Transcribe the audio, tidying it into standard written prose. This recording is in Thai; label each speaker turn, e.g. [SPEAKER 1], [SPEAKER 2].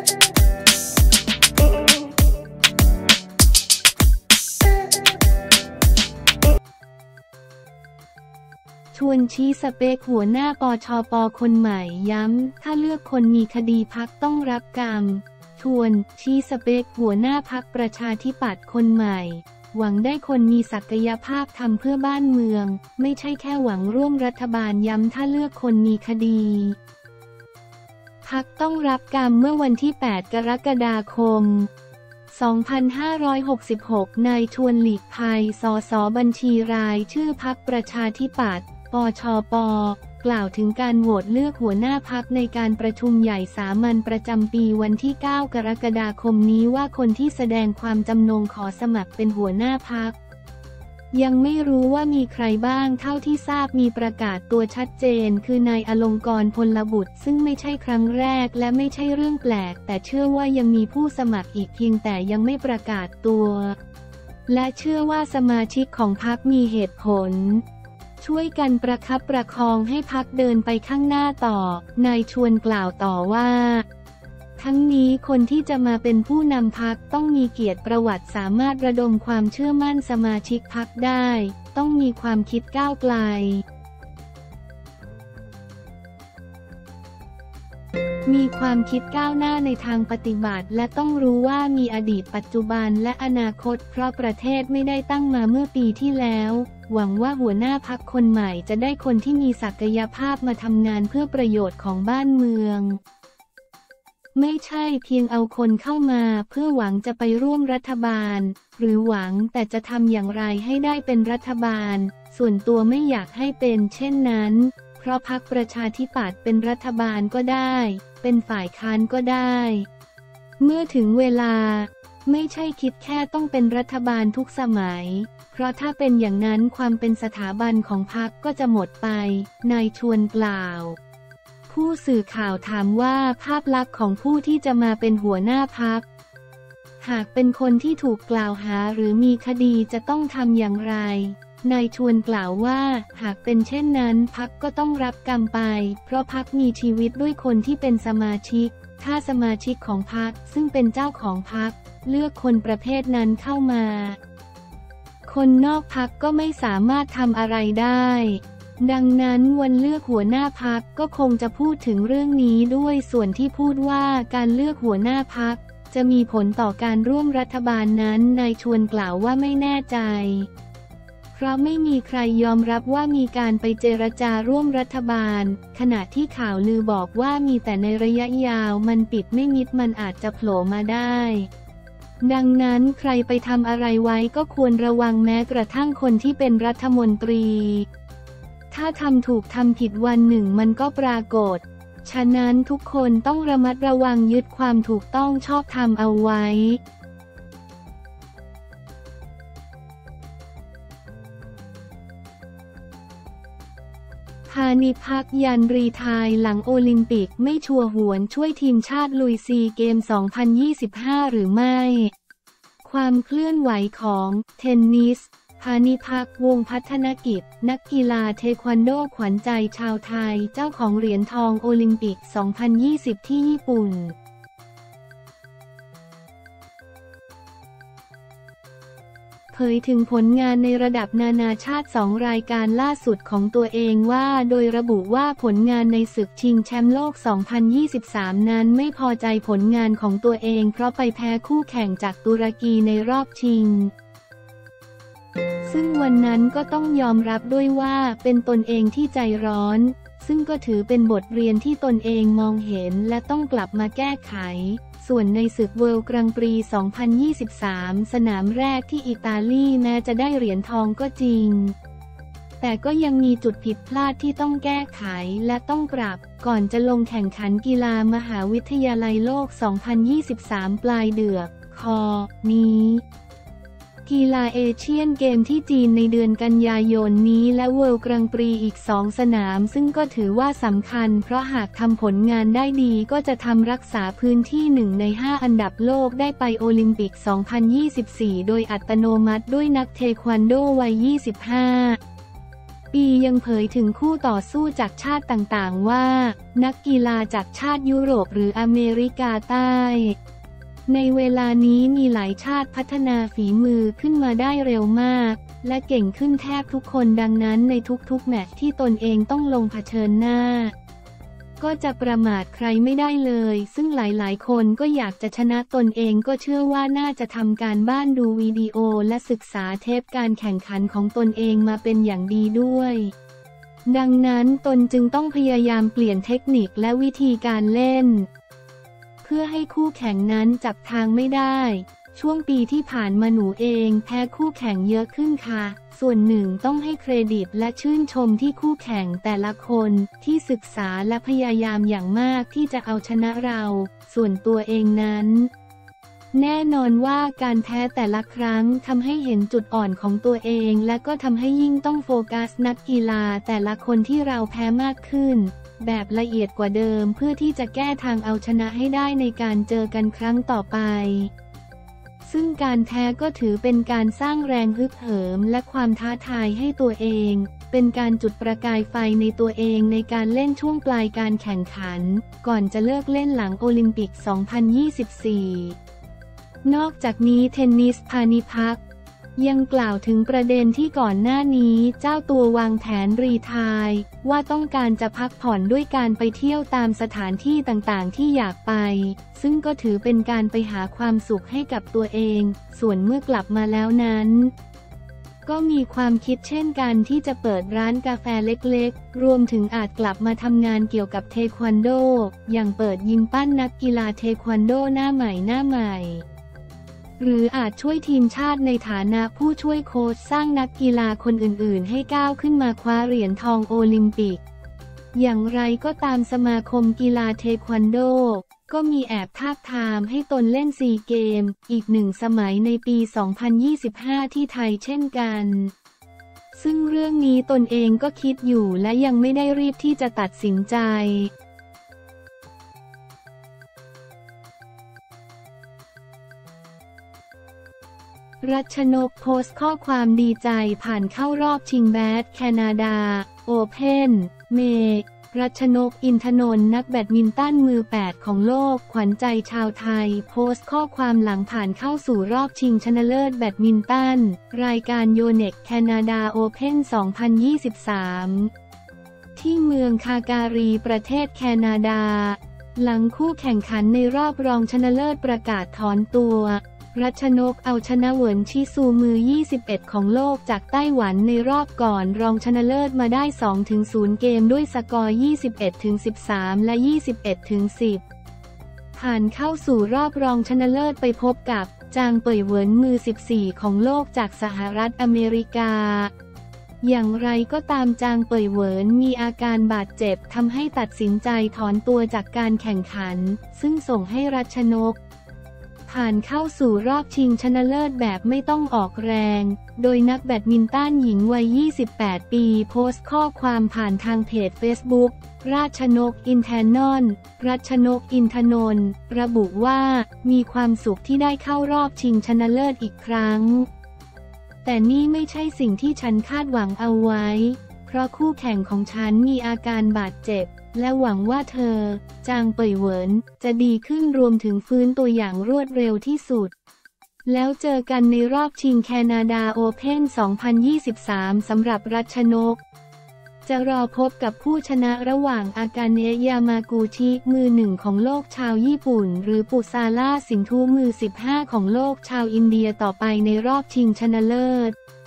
[SPEAKER 1] ชวนชี้สเปคหัวหน้าปชป.คนใหม่ย้ำถ้าเลือกคนมีคดีพรรคต้องรับกรรมชวนชี้สเปคหัวหน้าพรรคประชาธิปัตย์คนใหม่หวังได้คนมีศักยภาพทำเพื่อบ้านเมืองไม่ใช่แค่หวังร่วมรัฐบาลย้ำถ้าเลือกคนมีคดีพรรคต้องรับกรรมเมื่อวันที่ 8 กรกฎาคม 2566 นายชวนหลีกภัย สส.บัญชีรายชื่อพรรคประชาธิปัตย์ ปชป.กล่าวถึงการโหวตเลือกหัวหน้าพรรคในการประชุมใหญ่สามัญประจำปีวันที่ 9 กรกฎาคมนี้ว่าคนที่แสดงความจำนงขอสมัครเป็นหัวหน้าพรรคยังไม่รู้ว่ามีใครบ้างเท่าที่ทราบมีประกาศตัวชัดเจนคือนายอลงกรณ์พลบุตรซึ่งไม่ใช่ครั้งแรกและไม่ใช่เรื่องแปลกแต่เชื่อว่ายังมีผู้สมัครอีกเพียงแต่ยังไม่ประกาศตัวและเชื่อว่าสมาชิกของพรรคมีเหตุผลช่วยกันประคับประคองให้พรรคเดินไปข้างหน้าต่อนายชวนกล่าวต่อว่าทั้งนี้คนที่จะมาเป็นผู้นำพรรคต้องมีเกียรติประวัติสามารถระดมความเชื่อมั่นสมาชิกพรรคได้ต้องมีความคิดก้าวไกลมีความคิดก้าวหน้าในทางปฏิบัติและต้องรู้ว่ามีอดีตปัจจุบันและอนาคตเพราะประเทศไม่ได้ตั้งมาเมื่อปีที่แล้วหวังว่าหัวหน้าพรรคคนใหม่จะได้คนที่มีศักยภาพมาทำงานเพื่อประโยชน์ของบ้านเมืองไม่ใช่เพียงเอาคนเข้ามาเพื่อหวังจะไปร่วมรัฐบาลหรือหวังแต่จะทำอย่างไรให้ได้เป็นรัฐบาลส่วนตัวไม่อยากให้เป็นเช่นนั้นเพราะพรรคประชาธิปัตย์เป็นรัฐบาลก็ได้เป็นฝ่ายค้านก็ได้เมื่อถึงเวลาไม่ใช่คิดแค่ต้องเป็นรัฐบาลทุกสมัยเพราะถ้าเป็นอย่างนั้นความเป็นสถาบันของพรรคก็จะหมดไปนายชวนกล่าวผู้สื่อข่าวถามว่าภาพลักษณ์ของผู้ที่จะมาเป็นหัวหน้าพรรคหากเป็นคนที่ถูกกล่าวหาหรือมีคดีจะต้องทำอย่างไรนายชวนกล่าวว่าหากเป็นเช่นนั้นพรรคก็ต้องรับกรรมไปเพราะพรรคมีชีวิตด้วยคนที่เป็นสมาชิกถ้าสมาชิกของพรรคซึ่งเป็นเจ้าของพรรคเลือกคนประเภทนั้นเข้ามาคนนอกพรรคก็ไม่สามารถทำอะไรได้ดังนั้นวันเลือกหัวหน้าพรรคก็คงจะพูดถึงเรื่องนี้ด้วยส่วนที่พูดว่าการเลือกหัวหน้าพรรคจะมีผลต่อการร่วมรัฐบาลนั้นนายชวนกล่าวว่าไม่แน่ใจเพราะไม่มีใครยอมรับว่ามีการไปเจรจาร่วมรัฐบาลขณะที่ข่าวลือบอกว่ามีแต่ในระยะยาวมันปิดไม่มิดมันอาจจะโผล่มาได้ดังนั้นใครไปทำอะไรไว้ก็ควรระวังแม้กระทั่งคนที่เป็นรัฐมนตรีถ้าทำถูกทำผิดวันหนึ่งมันก็ปรากฏฉะนั้นทุกคนต้องระมัดระวังยึดความถูกต้องชอบธรรมเอาไว้พานิพักยันรีไทร์หลังโอลิมปิกไม่ชัวร์หวนช่วยทีมชาติลุยซีเกม 2025 หรือไม่ความเคลื่อนไหวของเทนนิสพานิพักวงศ์พัฒนกิจนักกีฬาเทควันโดขวัญใจชาวไทยเจ้าของเหรียญทองโอลิมปิก 2020 ที่ญี่ปุ่นเผยถึงผลงานในระดับนานาชาติ2รายการล่าสุดของตัวเองว่าโดยระบุว่าผลงานในศึกชิงแชมป์โลก 2023 นั้นไม่พอใจผลงานของตัวเองเพราะไปแพ้คู่แข่งจากตุรกีในรอบชิงซึ่งวันนั้นก็ต้องยอมรับด้วยว่าเป็นตนเองที่ใจร้อนซึ่งก็ถือเป็นบทเรียนที่ตนเองมองเห็นและต้องกลับมาแก้ไขส่วนในศึกเวิลด์กรังปรี 2023 สนามแรกที่อิตาลีแม้จะได้เหรียญทองก็จริงแต่ก็ยังมีจุดผิดพลาดที่ต้องแก้ไขและต้องปรับก่อนจะลงแข่งขันกีฬามหาวิทยาลัยโลก 2023 ปลายเดือนนี้กีฬาเอเชียนเกมที่จีนในเดือนกันยายนนี้และเวิลด์กรังปรีอีก2 สนามซึ่งก็ถือว่าสำคัญเพราะหากทำผลงานได้ดีก็จะทำรักษาพื้นที่1 ใน 5 อันดับโลกได้ไปโอลิมปิก 2024 โดยอัตโนมัติด้วยนักเทควันโดวัย 25 ปียังเผยถึงคู่ต่อสู้จากชาติต่างๆว่านักกีฬาจากชาติยุโรปหรืออเมริกาใต้ในเวลานี้มีหลายชาติพัฒนาฝีมือขึ้นมาได้เร็วมากและเก่งขึ้นแทบทุกคนดังนั้นในทุกๆแมตช์ที่ตนเองต้องลงเผชิญหน้าก็จะประมาทใครไม่ได้เลยซึ่งหลายๆคนก็อยากจะชนะตนเองก็เชื่อว่าน่าจะทำการบ้านดูวิดีโอและศึกษาเทปการแข่งขันของตนเองมาเป็นอย่างดีด้วยดังนั้นตนจึงต้องพยายามเปลี่ยนเทคนิคและวิธีการเล่นเพื่อให้คู่แข่งนั้นจับทางไม่ได้ช่วงปีที่ผ่านมาหนูเองแพ้คู่แข่งเยอะขึ้นค่ะส่วนหนึ่งต้องให้เครดิตและชื่นชมที่คู่แข่งแต่ละคนที่ศึกษาและพยายามอย่างมากที่จะเอาชนะเราส่วนตัวเองนั้นแน่นอนว่าการแพ้แต่ละครั้งทำให้เห็นจุดอ่อนของตัวเองและก็ทำให้ยิ่งต้องโฟกัสนักกีฬาแต่ละคนที่เราแพ้มากขึ้นแบบละเอียดกว่าเดิมเพื่อที่จะแก้ทางเอาชนะให้ได้ในการเจอกันครั้งต่อไปซึ่งการแพ้ก็ถือเป็นการสร้างแรงฮึกเหิมและความท้าทายให้ตัวเองเป็นการจุดประกายไฟในตัวเองในการเล่นช่วงปลายการแข่งขันก่อนจะเลิกเล่นหลังโอลิมปิก 2024 นอกจากนี้เทนนิสพานิพักยังกล่าวถึงประเด็นที่ก่อนหน้านี้เจ้าตัววางแผนรีไทร์ว่าต้องการจะพักผ่อนด้วยการไปเที่ยวตามสถานที่ต่างๆที่อยากไปซึ่งก็ถือเป็นการไปหาความสุขให้กับตัวเองส่วนเมื่อกลับมาแล้วนั้นก็มีความคิดเช่นกันที่จะเปิดร้านกาแฟเล็กๆรวมถึงอาจกลับมาทำงานเกี่ยวกับเทควันโดอย่างเปิดยิมปั้นนักกีฬาเทควันโดหน้าใหม่หรืออาจช่วยทีมชาติในฐานะผู้ช่วยโค้ชสร้างนักกีฬาคนอื่นๆให้ก้าวขึ้นมาคว้าเหรียญทองโอลิมปิกอย่างไรก็ตามสมาคมกีฬาเทควันโดก็มีแอบทาบทามให้ตนเล่นซีเกมอีก1 สมัยในปี 2025 ที่ไทยเช่นกันซึ่งเรื่องนี้ตนเองก็คิดอยู่และยังไม่ได้รีบที่จะตัดสินใจรัชนกโพสต์ข้อความดีใจผ่านเข้ารอบชิงแบดแคนาดาโอเพ่นเมรัชนกอินทนนท์นักแบดมินตันมือ8ของโลกขวัญใจชาวไทยโพสต์ข้อความหลังผ่านเข้าสู่รอบชิงชนะเลิศแบดมินตันรายการโยเน็กแคนาดาโอเพ่น 2023 ที่เมืองคาการีประเทศแคนาดาหลังคู่แข่งขันในรอบรองชนะเลิศประกาศถอนตัวรัชนกเอาชนะเหวินชิซูมือ21ของโลกจากไต้หวันในรอบก่อนรองชนะเลิศมาได้ 2-0 เกมด้วยสกอร์ 21-13 และ 21-10 ผ่านเข้าสู่รอบรองชนะเลิศไปพบกับจางเป่ยเหวินมือ14ของโลกจากสหรัฐอเมริกาอย่างไรก็ตามจางเป่ยเหวินมีอาการบาดเจ็บทำให้ตัดสินใจถอนตัวจากการแข่งขันซึ่งส่งให้รัชนกผ่านเข้าสู่รอบชิงชนะเลิศแบบไม่ต้องออกแรงโดยนักแบดมินตันหญิงวัย 28 ปีโพสต์ข้อความผ่านทางเพจ Facebook ราชนกอินแทนอนรัชนกอินทนนท์ระบุว่ามีความสุขที่ได้เข้ารอบชิงชนะเลิศอีกครั้งแต่นี่ไม่ใช่สิ่งที่ฉันคาดหวังเอาไว้เพราะคู่แข่งของฉันมีอาการบาดเจ็บและหวังว่าเธอจางเป่ยเหวินจะดีขึ้นรวมถึงฟื้นตัวอย่างรวดเร็วที่สุดแล้วเจอกันในรอบชิงแคนาดาโอเพ่น 2023 สำหรับรัชนกจะรอพบกับผู้ชนะระหว่างอากาเนะยามากุชิมือ1ของโลกชาวญี่ปุ่นหรือปุซาล่าสินธุมือ15ของโลกชาวอินเดียต่อไปในรอบชิงชนะเลิศ